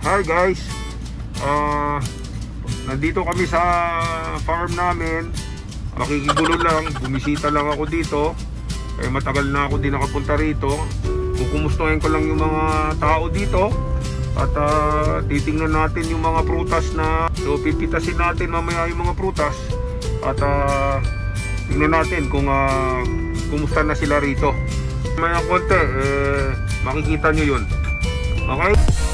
Hi guys, nandito kami sa farm namin. Makikigulo lang, bumisita lang ako dito. Matagal na ako din nakapunta rito. Kukumustahin ko lang yung mga tao dito. At titingnan natin yung mga prutas na pipitasin natin mamaya yung mga prutas. At tingnan natin kung kumusta na sila rito. May konti, makikita nyo yun. Okay?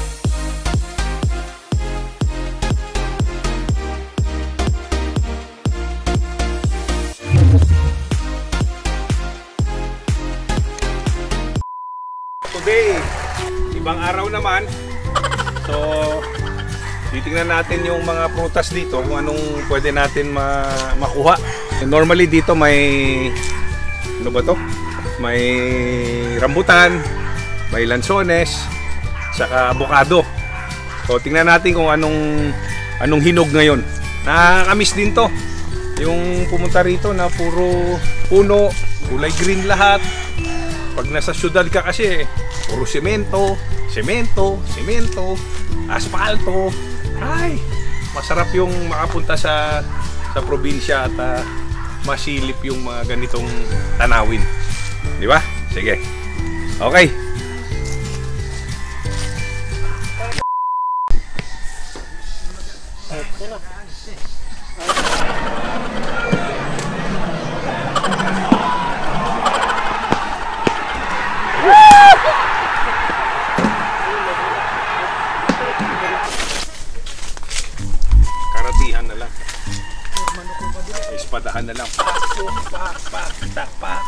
Today, ibang araw naman. So, titingnan natin yung mga prutas dito kung anong pwede natin makuha. Normally dito may ano ba to? May rambutan, may lansones, saka avocado. So, tingnan natin kung anong hinog ngayon. Nakakamiss din to. Yung pumunta rito na puro puno, kulay green lahat. Pag nasa syudad ka kasi, puro semento, asfalto. Ay, masarap yung makapunta sa probinsya at masilip yung mga ganitong tanawin. Di ba? Sige. Okay. Karatihan na lang. Espadahan na lang. Pak.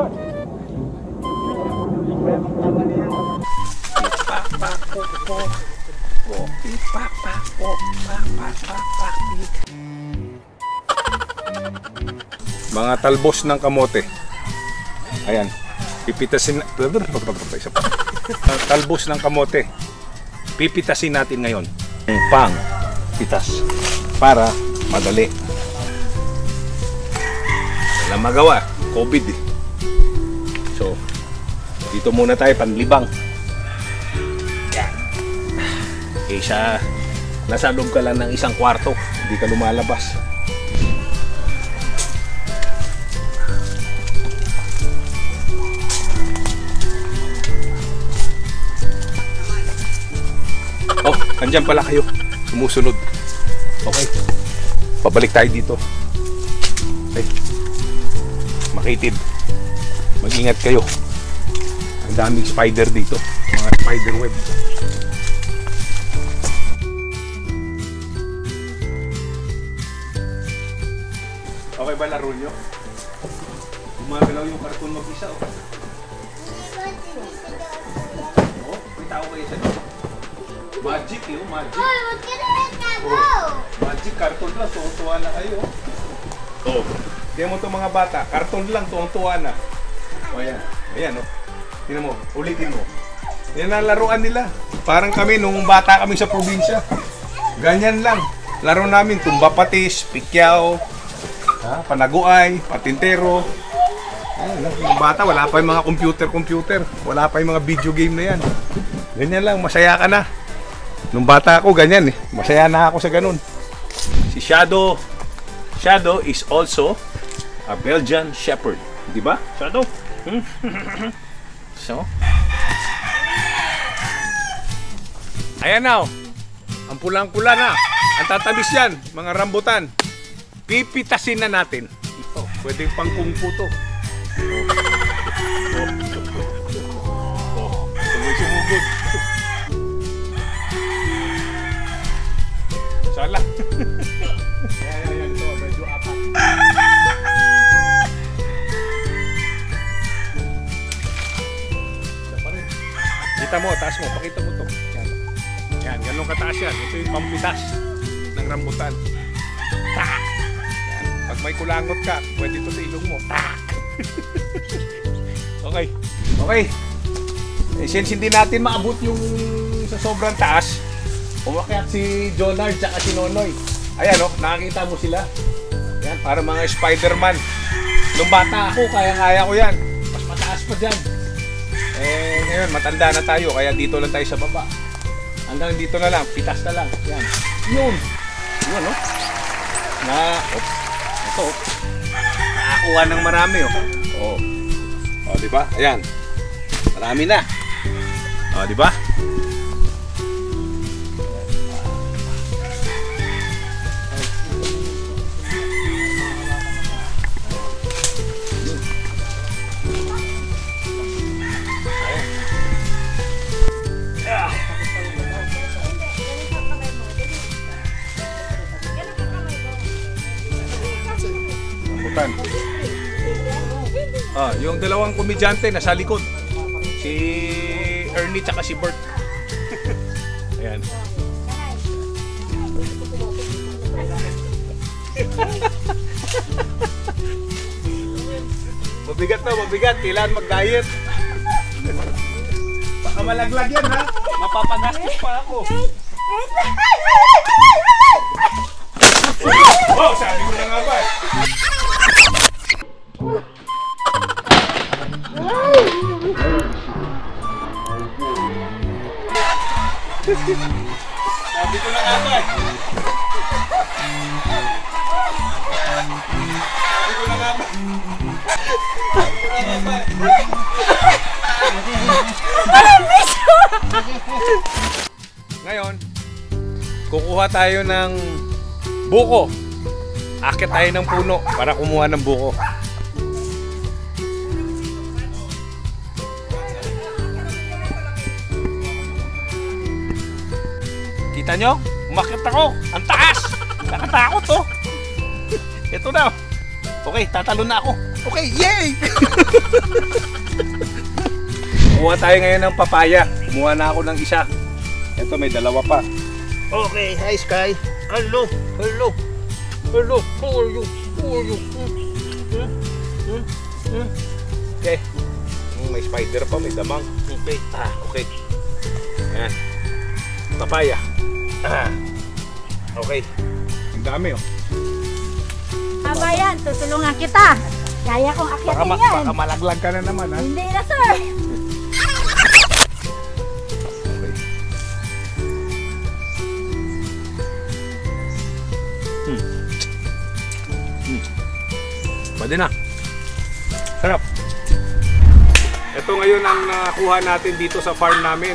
Mga talbos ng kamote. Ayan. Pipitasin. Talbos ng kamote. Pipitasin natin ngayon. Pang pitas para madali. Walang magawa, COVID eh. So, dito muna tayo panlibang. Yan. Kaysa nasa loob ka lang ng isang kwarto, hindi ka lumalabas. Oh, andyan pala kayo. Sumusunod. Okay. Pabalik tayo dito. Okay. Makitid. Mag-ingat kayo. Ang daming spider dito. Mga spider web. Okay ba laro nyo? Gumagalaw yung karton mag-isa. Oh, may tao kayo sa dito. Magic yun, magic. Magic, karton lang, tuwa na kayo. Oh, kaya mo itong mga bata, karton lang, tuwa na. O yan, ayan o. Tingnan mo, ulitin mo. Yan ang laruan nila. Parang kami nung bata kami sa probinsya. Ganyan lang. Laro namin, tumba patis, pikyaw, panaguay, patintero. Ayan, yung bata, wala pa yung mga computer. Wala pa yung mga video game na yan. Ganyan lang, masaya ka na. Nung bata ako, ganyan eh. Masaya na ako sa ganun. Si Shadow is also a Belgian Shepherd. Di ba? Shadow? So? Ayan na. Ang pulang-pula na. Ang tatamis yan, mga rambutan. Pipitasin na natin. Ito, pwedeng pang kung fu to. Sumugod. Salah. Yan, ito, medyo apat. Kita mo, taas mo, pakita mo to. Yan, ganun kataas yan. Ito yung pampitas ng rambutan. Tak! Yan. Pag may kulangot ka, pwede ito sa ilong mo. Tak! Okay. Since hindi natin maabot yung sa sobrang taas, umakyat si Jonard at si Nonoy. Ayan nakakita mo sila. Yan, para mga Spider-Man. Nung bata ako, kaya-kaya ko yan. Mas mataas pa dyan. Ngayon, matanda na tayo, kaya dito lang tayo sa baba. Hanggang dito na lang, pitas na lang. Yan. Yun. Yun, no? Oops. Ito, nakakuha ng marami, oh. Oh. Oh, di ba? Ayan. Marami na. Oh, di ba? Yung dalawang komedyante nasa likod. Si Ernie tsaka si Bert. Ayan. Mabigat na, mabigat. Kailangan mag-diet. Baka malaglag yan, ha? Mapapagastos pa ako. Oh, sabi ko na nga ba? Sabi ko na nga ba? Sabi ko na nga ba? Ngayon, kukuha tayo ng buko. Akit tayo ng puno para kumuha ng buko. Kita nyo? Umakit ako. Ang taas. Nakatakot to. Ito na. Okay, tatalon na ako. Okay, yay! Kumuha tayo ngayon ng papaya. Kumuha na ako ng isa. Ito, may dalawa pa. Okay, hi Sky. Hello, hello, hello. How are you? How are you? Okay. May spider pa, may damang. Okay. Okay. Ayan. Papaya. Okay. Ang dami, oh. Aba yan, tutulungan kita. Kaya kong akyatin yan. Baka malaglag ka na naman, ha? Hindi na, sir. Pwede na. Sarap. Ito ngayon ang nakuha natin dito sa farm namin.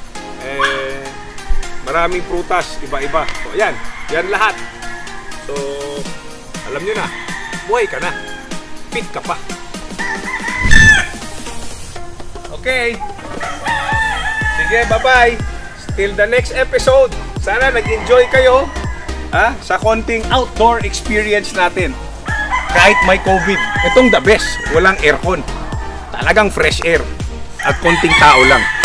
Maraming prutas, iba-iba. So, ayan. Yan lahat. So, alam nyo na. Buhay ka na. Fit ka pa. Okay. Sige, bye-bye. Till the next episode. Sana nag-enjoy kayo sa konting outdoor experience natin. Kahit may COVID, itong the best. Walang aircon. Talagang fresh air. At konting tao lang.